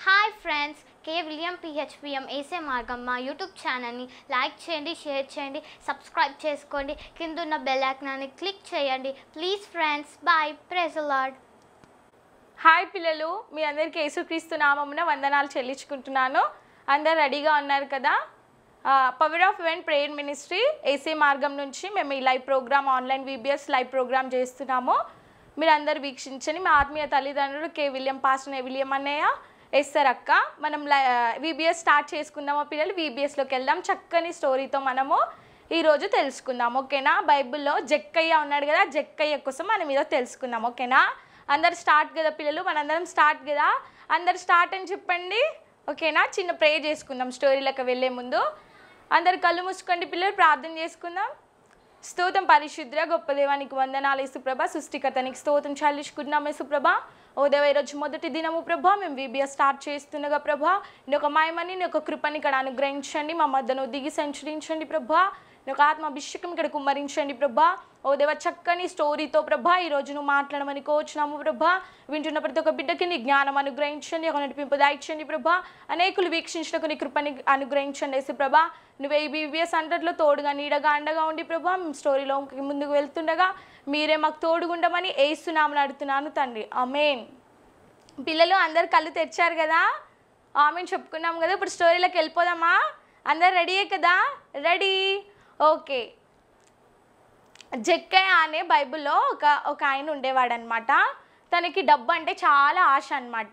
Hi friends, K William P H P M ఏసే మార్గం మా యూట్యూబ్ ఛానల్ని లైక్ చేయండి, షేర్ చేయండి, సబ్స్క్రైబ్ చేసుకోండి, కింద ఉన్న బెల్ ఐకాన్ని క్లిక్ చేయండి. Please friends, bye, praise the Lord. Hi పిల్లలు, మీ అందరికీ యేసుక్రీస్తు నామమున వందనాలు చెల్లించుకుంటున్నాను. అందరు రెడీగా ఉన్నారు కదా? Power of event prayer ministry ఏసే మార్గం నుంచి మేము ఈ live program online VBS live program చేస్తున్నాము. మీరు అందరు వీక్షించండి. మా ఆత్మీయ తల్లిదండ్రులు కే విలియం, పాస్టర్ విలియం అన్నయ్య, ఎస్ఆర్ అక్క. మనం VBS స్టార్ట్ చేసుకుందామా పిల్లలు? VBSలోకి వెళ్దాం. చక్కని స్టోరీతో మనము ఈరోజు తెలుసుకుందాం, ఓకేనా? బైబిల్లో జక్కయ్య ఉన్నాడు కదా, జక్కయ్య కోసం మనం ఈరోజు తెలుసుకుందాం, ఓకేనా? అందరు స్టార్ట్ కదా పిల్లలు? మనందరం స్టార్ట్ కదా? అందరు స్టార్ట్ అని చెప్పండి, ఓకేనా? చిన్న ప్రేయర్ చేసుకుందాం స్టోరీలకు వెళ్ళే ముందు. అందరు కళ్ళు మూసుకోండి పిల్లలు, ప్రార్థన చేసుకుందాం. స్తోత్రం పరిశుద్ర గొప్ప దేవానికి వందనాలు యేసుప్రభ, సృష్టికర్తనికి స్తోత్రం చెల్లించుకుంటున్నాం యేసుప్రభ. ఓ దేవ, ఈరోజు మొదటి దినము ప్రభా, మేము VBS స్టార్ట్ చేస్తుండగా ప్రభా, నీ ఒక మహిమని, నీ ఒక కృపని ఇక్కడ అనుగ్రహించండి. మా మధ్యను దిగి సంచరించండి ప్రభా. నీ ఒక ఆత్మ అభిషేకం ఇక్కడ కుమ్మరించండి ప్రభా. ఓ దేవ, చక్కని స్టోరీతో ప్రభా ఈరోజు నువ్వు మాట్లాడమని కోరుచున్నాము ప్రభా. వింటున్న ప్రతి ఒక్క బిడ్డకి నీ జ్ఞానం అనుగ్రహించండి, ఒక నడిపింపు దాయిచ్చండి ప్రభా. అనేకులు వీక్షించడానికి నీ కృపని అనుగ్రహించండి యేసు ప్రభా. నువ్వే ఈ VBS అంతట్లో తోడుగా నీడగా అండగా ఉండి ప్రభా, మేము స్టోరీలో ముందుకు వెళ్తుండగా మీరే మాకు తోడుగుండమని యేసునామమున అడుగుతున్నాను తండ్రి, ఆమేన్. పిల్లలు అందరు కళ్ళు తెచ్చారు కదా? ఆమేన్ చెప్పుకున్నాం కదా. ఇప్పుడు స్టోరీలోకి వెళ్ళిపోదామా? అందరు రెడీయే కదా? Ready, okay. జక్కయ్య అనే బైబిల్లో ఒక ఆయన ఉండేవాడనమాట. తనకి డబ్బు అంటే చాలా ఆశ అనమాట.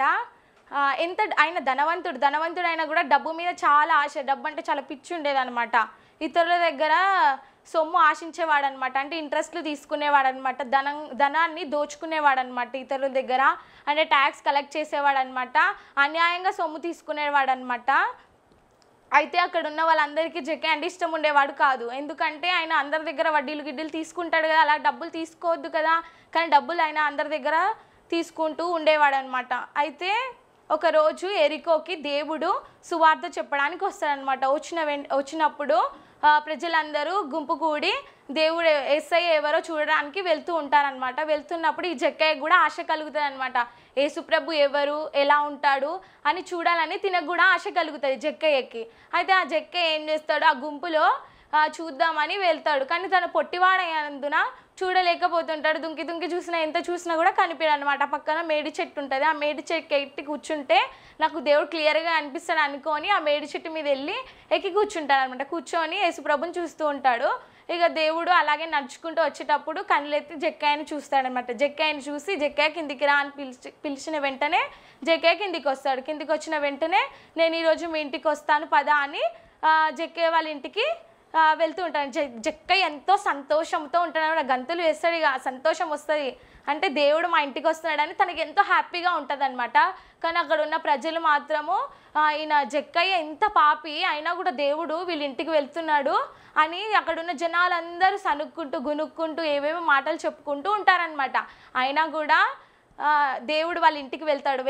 ఆయన ధనవంతుడు అయినా కూడా డబ్బు మీద చాలా ఆశ. డబ్బు అంటే చాలా పిచ్చి ఉండేదన్నమాట. ఇతరుల దగ్గర సొమ్ము ఆశించేవాడనమాట. అంటే ఇంట్రెస్ట్లు తీసుకునేవాడనమాట. ధనాన్ని దోచుకునేవాడనమాట ఇతరుల దగ్గర. అంటే ట్యాక్స్ కలెక్ట్ చేసేవాడనమాట. అన్యాయంగా సొమ్ము తీసుకునేవాడనమాట. అయితే అక్కడ ఉన్న వాళ్ళందరికీ జక్కయ్య అంటే ఇష్టం ఉండేవాడు కాదు. ఎందుకంటే ఆయన అందరి దగ్గర వడ్డీలు తీసుకుంటాడు కదా, అలా డబ్బులు తీసుకోవద్దు కదా. కానీ డబ్బులు ఆయన అందరి దగ్గర తీసుకుంటూ ఉండేవాడు అనమాట. అయితే ఒకరోజు ఎరికోకి దేవుడు సువార్త చెప్పడానికి వస్తాడనమాట. వచ్చినప్పుడు ప్రజలందరూ గుంపు కూడి దేవుడు యేసయ్య ఎవరో చూడడానికి వెళ్తూ ఉంటారనమాట. వెళ్తున్నప్పుడు ఈ జక్కయ్య కూడా ఆశ కలుగుతుంది అనమాట. యేసుప్రభు ఎవరు, ఎలా ఉంటాడు అని చూడాలని తినకు కూడా ఆశ కలుగుతుంది జక్కయ్యకి. అయితే ఆ జక్కయ్య ఏం చేస్తాడు, ఆ గుంపులో చూద్దామని వెళ్తాడు. కానీ తను పొట్టివాడైనందున చూడలేకపోతుంటాడు. దుంకి చూసినా, ఎంత చూసినా కూడా కనిపించదు అనమాట. పక్కన మేడి చెట్టు ఉంటుంది. ఆ మేడి చెట్టు ఎక్కి కూర్చుంటే నాకు దేవుడు క్లియర్గా అనిపిస్తాడు అనుకొని ఆ మేడి చెట్టు మీద వెళ్ళి ఎక్కి కూర్చుంటాడు అనమాట. కూర్చొని యేసుప్రభుని చూస్తూ ఉంటాడు. ఇక దేవుడు అలాగే నడుచుకుంటూ వచ్చేటప్పుడు కళ్ళెత్తి జక్కయ్యని చూస్తాడనమాట. జక్కయ్యని చూసి జక్కయ్య కిందికి రా అని పిలిచిన వెంటనే జక్కయ్య కిందికి వస్తాడు. కిందికి వచ్చిన వెంటనే నేను ఈరోజు మీ ఇంటికి వస్తాను పదా అని జక్కయ్య వాళ్ళ ఇంటికి వెళ్తూ ఉంటాను. జక్కయ్య ఎంతో సంతోషంతో ఉంటాడు. గంతులు వేస్తాడు. ఇక సంతోషం వస్తుంది. అంటే దేవుడు మా ఇంటికి వస్తున్నాడని తనకి ఎంతో హ్యాపీగా ఉంటుంది అనమాట. కానీ అక్కడ ఉన్న ప్రజలు మాత్రము ఈయన జక్కయ్య ఎంత పాపి అయినా కూడా దేవుడు వీళ్ళ ఇంటికి వెళ్తున్నాడు అని అక్కడున్న జనాలందరూ సనుక్కుంటూ గునుక్కుంటూ ఏవేవో మాటలు చెప్పుకుంటూ ఉంటారనమాట. అయినా కూడా దేవుడు వాళ్ళ ఇంటికి వెళ్తాడు.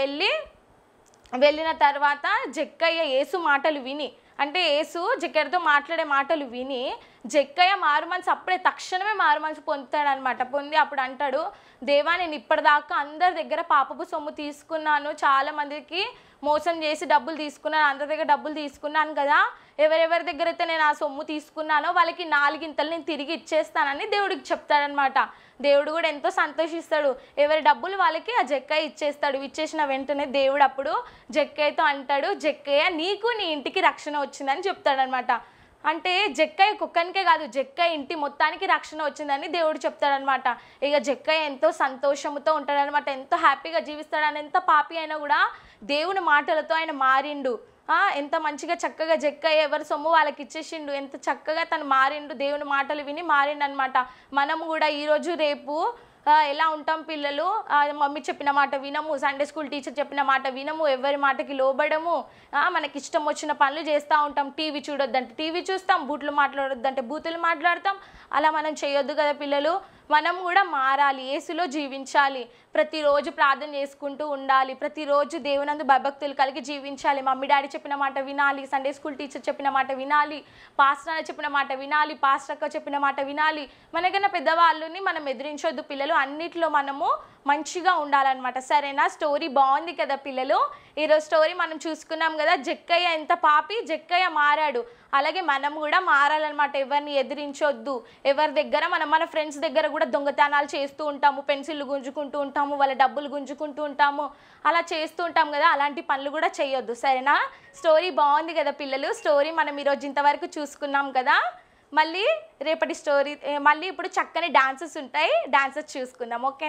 వెళ్ళిన తర్వాత జక్కయ్య యేసు మాటలు విని, అంటే యేసు జక్కయ్యతో మాట్లాడే మాటలు విని జక్కయ్య మారుమనసు అప్పుడే తక్షణమే మారుమనసు పొందుతాడనమాట. పొంది అప్పుడు అంటాడు, దేవా, నేను ఇప్పటిదాకా అందరి దగ్గర పాపపు సొమ్ము తీసుకున్నాను, చాలా మందికి మోసం చేసి డబ్బులు తీసుకున్నాను, అందరి దగ్గర డబ్బులు తీసుకున్నాను కదా. ఎవరెవరి దగ్గర అయితే నేను ఆ సొమ్ము తీసుకున్నానో వాళ్ళకి 4 ఇంతలు నేను తిరిగి ఇచ్చేస్తానని దేవుడికి చెప్తాడనమాట. దేవుడు కూడా ఎంతో సంతోషిస్తాడు. ఎవరి డబ్బులు వాళ్ళకి ఆ జక్కయ్య ఇచ్చేస్తాడు. ఇచ్చేసిన వెంటనే దేవుడు అప్పుడు జక్కయ్యతో అంటాడు, జక్కయ్య, నీకు నీ ఇంటికి రక్షణ వచ్చిందని చెప్తాడనమాట. అంటే జక్కయ్య కుక్కనికే కాదు, జక్కయ్య ఇంటి మొత్తానికి రక్షణ వచ్చిందని దేవుడు చెప్తాడనమాట. ఇక జక్కయ్య ఎంతో సంతోషంతో ఉంటాడనమాట. ఎంతో హ్యాపీగా జీవిస్తాడని. ఎంత పాపి అయినా కూడా దేవుని మాటలతో ఆయన మారిండు. ఎంత మంచిగా చక్కగా జక్కయ్య ఎవరి సొమ్ము వాళ్ళకి ఇచ్చేసిండు. ఎంత చక్కగా తను మారిండు, దేవుని మాటలు విని మారిండు అనమాట. మనము కూడా ఈరోజు రేపు ఎలా ఉంటాం పిల్లలు? మమ్మీ చెప్పిన మాట వినము, సండే స్కూల్ టీచర్ చెప్పిన మాట వినము, ఎవరి మాటకి లోబడము, మనకి ఇష్టం వచ్చిన పనులు చేస్తూ ఉంటాం. టీవీ చూడొద్దంటే టీవీ చూస్తాం, బూట్లు మాట్లాడొద్దంటే బూతులు మాట్లాడతాం. అలా మనం చేయొద్దు కదా పిల్లలు. మనం కూడా మారాలి, యేసులో జీవించాలి, ప్రతిరోజు ప్రార్థన చేసుకుంటూ ఉండాలి, ప్రతిరోజు దేవునందు భయభక్తులు కలిగి జీవించాలి. మమ్మీ డాడీ చెప్పిన మాట వినాలి, సండే స్కూల్ టీచర్ చెప్పిన మాట వినాలి, పాస్టర్ చెప్పిన మాట వినాలి, పాస్టర్ అక్క చెప్పిన మాట వినాలి. మనకన్నా పెద్దవాళ్ళని మనం ఎదిరించొద్దు పిల్లలు. అన్నిట్లో మనము మంచిగా ఉండాలన్నమాట. సరేనా? స్టోరీ బాగుంది కదా పిల్లలు? ఈరోజు స్టోరీ మనం చూసుకున్నాం కదా, జక్కయ్య ఎంత పాపి, జక్కయ్య మారాడు. అలాగే మనం కూడా మారాలన్నమాట. ఎవరిని ఎదిరించొద్దు. ఎవరి దగ్గర మన ఫ్రెండ్స్ దగ్గర కూడా దొంగతనాలు చేస్తూ ఉంటాము, పెన్సిళ్ళు గుంజుకుంటూ ఉంటాము, వాళ్ళ డబ్బులు గుంజుకుంటూ ఉంటాము, అలా చేస్తూ ఉంటాం కదా. అలాంటి పనులు కూడా చేయొద్దు. సరేనా? స్టోరీ బాగుంది కదా పిల్లలు? స్టోరీ మనం ఈరోజు ఇంతవరకు చూసుకున్నాం కదా. మళ్ళీ రేపటి స్టోరీ మళ్ళీ ఇప్పుడు చక్కని డాన్సెస్ ఉంటాయి, డాన్సెస్ చూసుకుందాం. ఓకే?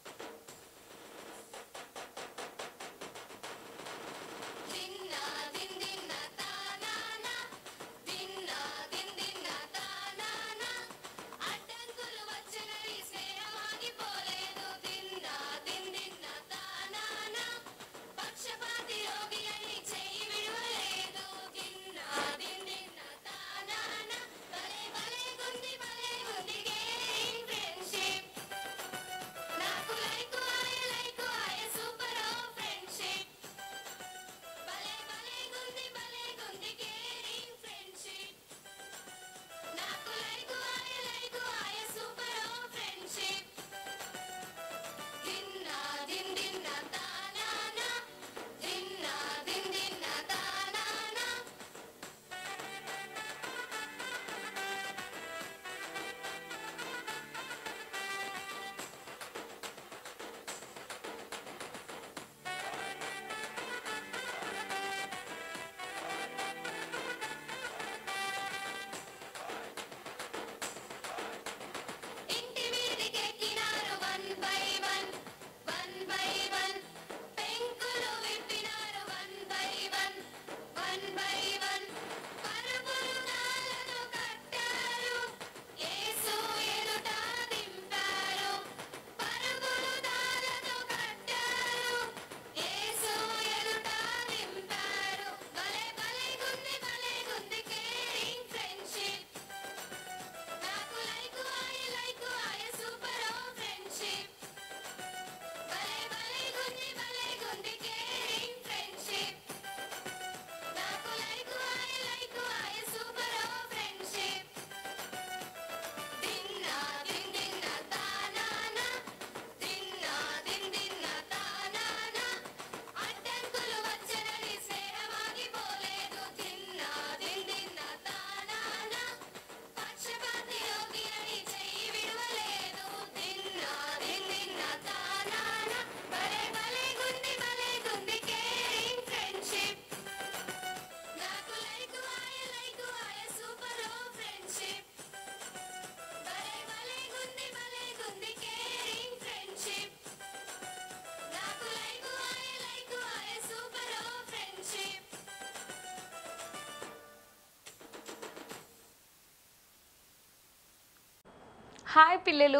హాయ్ పిల్లలు,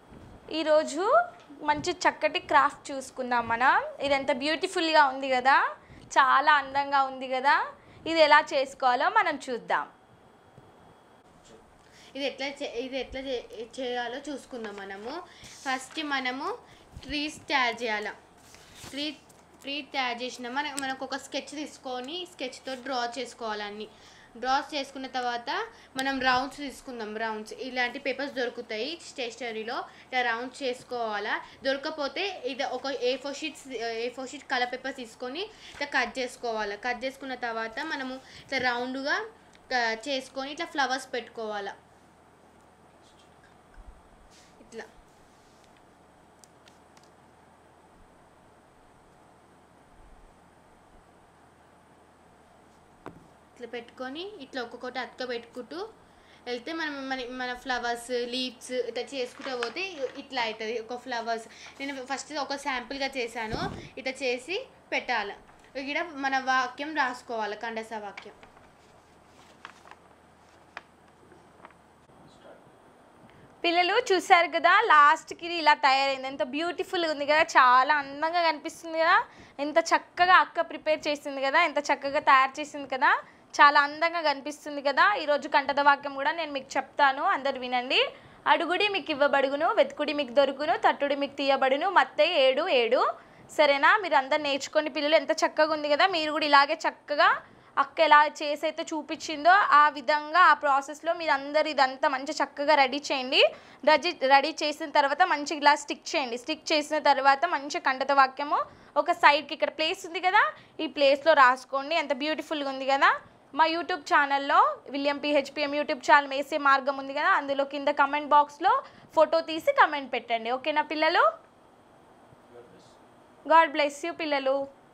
ఈరోజు మంచి చక్కటి క్రాఫ్ట్ చూసుకుందాం మనం. ఇది ఎంత బ్యూటిఫుల్గా ఉంది కదా, చాలా అందంగా ఉంది కదా. ఇది ఎలా చేసుకోవాలో మనం చూద్దాం. ఇది ఎట్లా చేయాలో చూసుకుందాం. ఫస్ట్ మనము ట్రీస్ తయారు చేయాలి. ట్రీ తయారు చేసిన మనకు ఒక స్కెచ్ తీసుకొని స్కెచ్తో డ్రా చేసుకోవాలన్నీ. డ్రా చేసుకున్న తర్వాత మనం రౌండ్స్ తీసుకుందాం. రౌండ్స్ ఇలాంటి పేపర్స్ దొరుకుతాయి స్టేషనరీలో. ఇలా రౌండ్స్ చేసుకోవాలా. దొరకపోతే ఇది ఒక A4 షీట్ కలర్ పేపర్ తీసుకొని ఇట్లా కట్ చేసుకోవాలి. కట్ చేసుకున్న తర్వాత మనము ఇట్లా రౌండ్గా చేసుకొని ఇట్లా ఫ్లవర్స్ పెట్టుకోవాలి. ఇట్లా ఇట్లా పెట్టుకొని ఇట్లా ఒక్కొక్కటి అతుక పెట్టుకుంటూ వెళ్తే మన ఫ్లవర్స్ లీవ్స్ ఇట్లా చేసుకుంటూ పోతే ఇట్లా అవుతుంది ఒక ఫ్లవర్స్. నేను ఫస్ట్ ఒక శాంపుల్గా చేశాను. ఇట్లా చేసి పెట్టాలి. ఇక్కడ మన వాక్యం రాసుకోవాలి, కండస వాక్యం. పిల్లలు చూసారు కదా, లాస్ట్కి ఇలా తయారైంది. ఎంత బ్యూటిఫుల్గా ఉంది కదా, చాలా అందంగా కనిపిస్తుంది కదా. ఎంత చక్కగా అక్క ప్రిపేర్ చేసింది కదా, ఎంత చక్కగా తయారు చేసింది కదా, చాలా అందంగా కనిపిస్తుంది కదా. ఈరోజు కంఠద వాక్యం కూడా నేను మీకు చెప్తాను, అందరు వినండి. అడుగుడి మీకు ఇవ్వబడుగును, వెతుకుడి మీకు దొరుకును, తట్టుడి మీకు తీయబడును. మత్తయి 7:7. సరేనా? మీరు అందరు నేర్చుకోండి పిల్లలు. ఎంత చక్కగా ఉంది కదా. మీరు కూడా ఇలాగే చక్కగా అక్క ఎలా చేసి అయితే చూపించిందో ఆ విధంగా ఆ ప్రాసెస్లో మీరు అందరు ఇదంతా మంచిగా చక్కగా రెడీ చేయండి. రెడీ చేసిన తర్వాత మంచిగా ఇలా స్టిక్ చేయండి. స్టిక్ చేసిన తర్వాత మంచిగా కంఠత వాక్యము ఒక సైడ్కి ఇక్కడ ప్లేస్ ఉంది కదా, ఈ ప్లేస్లో రాసుకోండి. ఎంత బ్యూటిఫుల్గా ఉంది కదా. మా యూట్యూబ్ ఛానల్లో విలియం PHPM యూట్యూబ్ ఛానల్ వేసే మార్గం ఉంది కదా, అందులో కింద కమెంట్ బాక్స్లో ఫోటో తీసి కమెంట్ పెట్టండి. ఓకేనా పిల్లలు? గాడ్ బ్లెస్ యూ పిల్లలు.